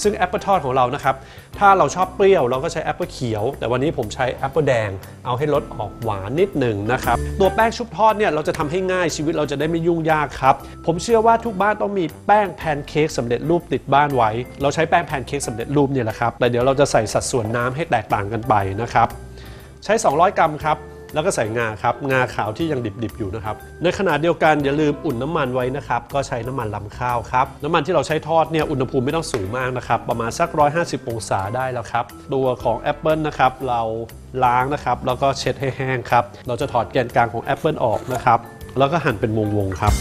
ซึ่งแอปเปิลทอดของเรานะครับถ้าเราชอบเปรี้ยวเราก็ใช้แอปเปิลเขียวแต่วันนี้ผมใช้แอปเปิลแดงเอาให้รสออกหวานนิดหนึ่งนะครับตัวแป้งชุบทอดเนี่ยเราจะทำให้ง่ายชีวิตเราจะได้ไม่ยุ่งยากครับผมเชื่อว่าทุกบ้านต้องมีแป้งแพนเค้กสำเร็จรูปติดบ้านไว้เราใช้แป้งแพนเค้กสำเร็จรูปเนี่ยแหละครับแต่เดี๋ยวเราจะใส่สัดส่วนน้ำให้แตกต่างกันไปนะครับใช้200 กรัมครับแล้วก็ใส่งาครับงาขาวที่ยังดิบๆอยู่นะครับในขณะเดียวกันอย่าลืมอุ่นน้ำมันไว้นะครับก็ใช้น้ำมันลำข้าวครับน้ำมันที่เราใช้ทอดเนี่ยอุณหภูมิไม่ต้องสูงมากนะครับประมาณสัก150 องศาได้แล้วครับตัวของแอปเปิลนะครับเราล้างนะครับแล้วก็เช็ดให้แห้งครับเราจะถอดแกนกลางของแอปเปิลออกนะครับแล้วก็หั่นเป็นวงๆครับ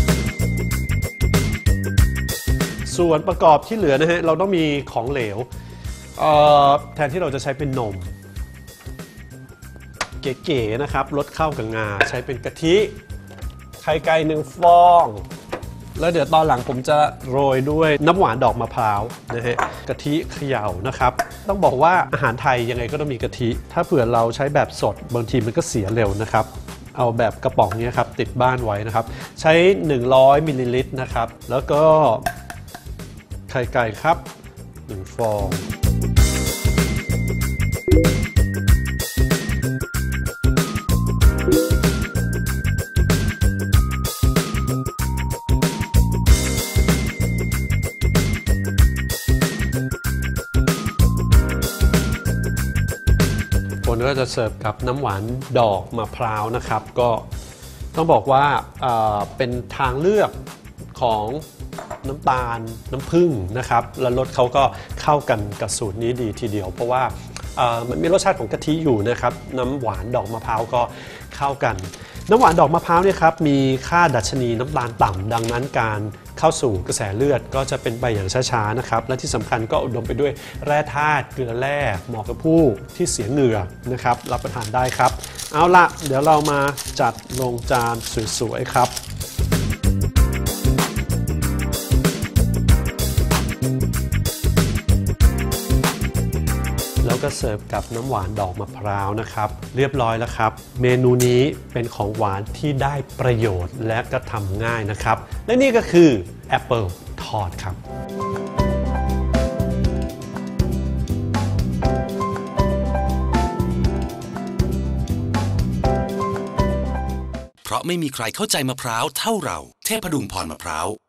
ส่วนประกอบที่เหลือนะฮะเราต้องมีของเหลวแทนที่เราจะใช้เป็นนมเก๋ๆนะครับรสเข้ากับงาใช้เป็นกะทิไข่ไก่1 ฟองแล้วเดี๋ยวตอนหลังผมจะโรยด้วยน้ำหวานดอกมะพร้าวนะฮะกะทิเขย่านะครับต้องบอกว่าอาหารไทยยังไงก็ต้องมีกะทิถ้าเผื่อเราใช้แบบสดบางทีมันก็เสียเร็วนะครับเอาแบบกระป๋องนี้ครับติดบ้านไว้นะครับใช้100 มิลลิลิตรนะครับแล้วก็ไข่ไก่ครับ1 ฟองก็จะเสิร์ฟกับน้ำหวานดอกมะพร้าวนะครับก็ต้องบอกว่าเป็นทางเลือกของน้ำตาลน้ำผึ้งนะครับและรสเขาก็เข้ากันกับสูตรนี้ดีทีเดียวเพราะว่ามันมีรสชาติของกะทิอยู่นะครับน้ำหวานดอกมะพร้าวก็เข้ากันน้ำหวานดอกมะพร้าวเนี่ยครับมีค่าดัชนีน้ำตาลต่ำดังนั้นการเข้าสู่กระแสเลือดก็จะเป็นไปอย่างช้าๆนะครับและที่สำคัญก็อุดมไปด้วยแร่ธาตุเกลือแร่เหมาะกับผู้ที่เสียเหงื่อนะครับรับประทานได้ครับเอาละเดี๋ยวเรามาจัดลงจานสวยๆครับแล้วก็เสิร์ฟกับน้ำหวานดอกมะพร้าวนะครับเรียบร้อยแล้วครับเมนูนี้เป็นของหวานที่ได้ประโยชน์และก็ทำง่ายนะครับและนี่ก็คือแอปเปิลทอดครับเพราะไม่มีใครเข้าใจมะพร้าวเท่าเราเทพดุงพรมะพร้าว